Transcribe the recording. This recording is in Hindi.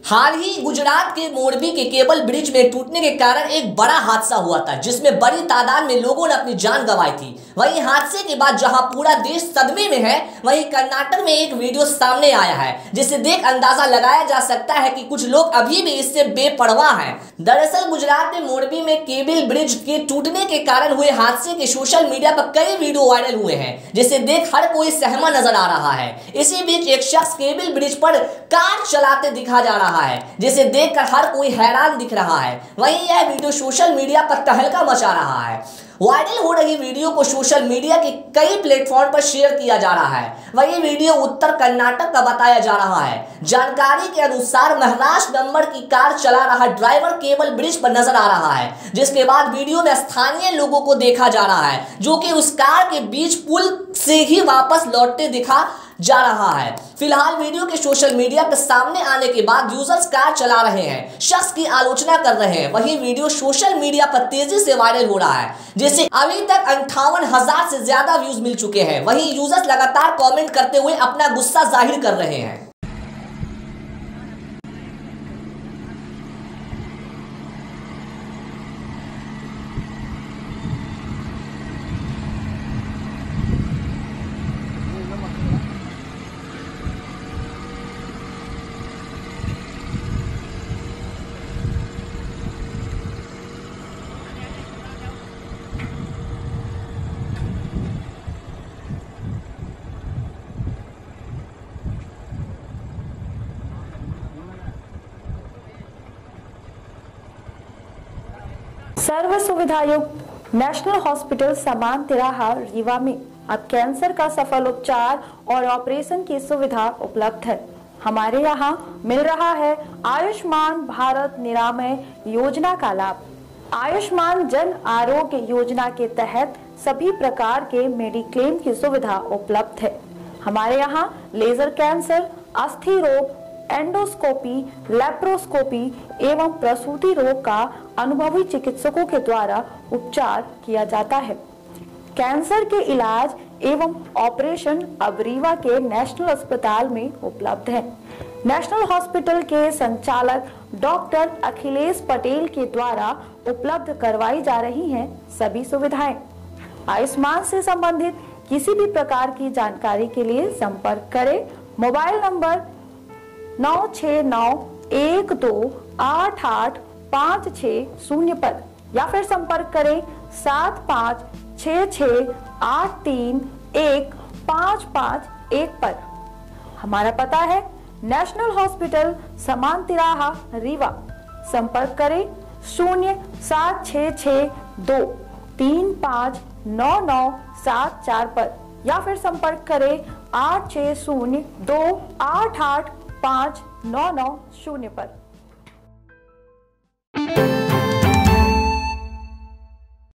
हाल ही गुजरात के मोरबी के केबल ब्रिज में टूटने के कारण एक बड़ा हादसा हुआ था, जिसमें बड़ी तादाद में लोगों ने अपनी जान गंवाई थी। वहीं हादसे के बाद जहां पूरा देश सदमे में है, वहीं कर्नाटक में एक वीडियो सामने आया है, जिसे देख अंदाजा लगाया जा सकता है कि कुछ लोग अभी भी इससे बेपरवाह हैं। दरअसल गुजरात में मोरबी में केबल ब्रिज के टूटने के कारण हुए हादसे के सोशल मीडिया पर कई वीडियो वायरल हुए हैं, जिसे देख हर कोई सहमा नजर आ रहा है। इसी बीच एक शख्स केबल ब्रिज पर कार चलाते दिखा जा रहा है, जिसे देखकर हर कोई हैरान दिख रहा है। वहीं यह वीडियो सोशल मीडिया पर तहलका मचा रहा है। वायरल हो रही वीडियो को सोशल मीडिया के कई प्लेटफॉर्म पर शेयर किया जा रहा है। वही वीडियो उत्तर कर्नाटक का बताया जा रहा है। जानकारी के अनुसार महाराष्ट्र नंबर की कार चला रहा ड्राइवर केबल ब्रिज पर नजर आ रहा है, जिसके बाद वीडियो में स्थानीय लोगों को देखा जा रहा है, जो कि उस कार के बीच पुल से ही वापस लौटते दिखा जा रहा है। फिलहाल वीडियो के सोशल मीडिया पर सामने आने के बाद यूजर्स कार चला रहे हैं, शख्स की आलोचना कर रहे हैं। वही वीडियो सोशल मीडिया पर तेजी से वायरल हो रहा है, जिसे अभी तक 58,000 से ज्यादा व्यूज मिल चुके हैं। वही यूजर्स लगातार कमेंट करते हुए अपना गुस्सा जाहिर कर रहे हैं। सर्व सुविधायुक्त नेशनल हॉस्पिटल समान तिराहा रीवा में अब कैंसर का सफल उपचार और ऑपरेशन की सुविधा उपलब्ध है। हमारे यहाँ मिल रहा है आयुष्मान भारत निरामय योजना का लाभ। आयुष्मान जन आरोग्य योजना के तहत सभी प्रकार के मेडिक्लेम की सुविधा उपलब्ध है। हमारे यहाँ लेजर कैंसर, अस्थि रोग, एंडोस्कोपी, लेप्रोस्कोपी एवं प्रसूति रोग का अनुभवी चिकित्सकों के द्वारा उपचार किया जाता है। कैंसर के इलाज एवं ऑपरेशन अब रीवा के नेशनल अस्पताल में उपलब्ध है। नेशनल हॉस्पिटल के संचालक डॉक्टर अखिलेश पटेल के द्वारा उपलब्ध करवाई जा रही हैं सभी सुविधाएं। आयुष्मान से संबंधित किसी भी प्रकार की जानकारी के लिए संपर्क करें मोबाइल नंबर 9691288560 पर, या फिर संपर्क करें 7566831551 पर। हमारा पता है नेशनल हॉस्पिटल समान तिराहा रीवा। संपर्क करें 07662359974 पर, या फिर संपर्क करें 8602885990 पर।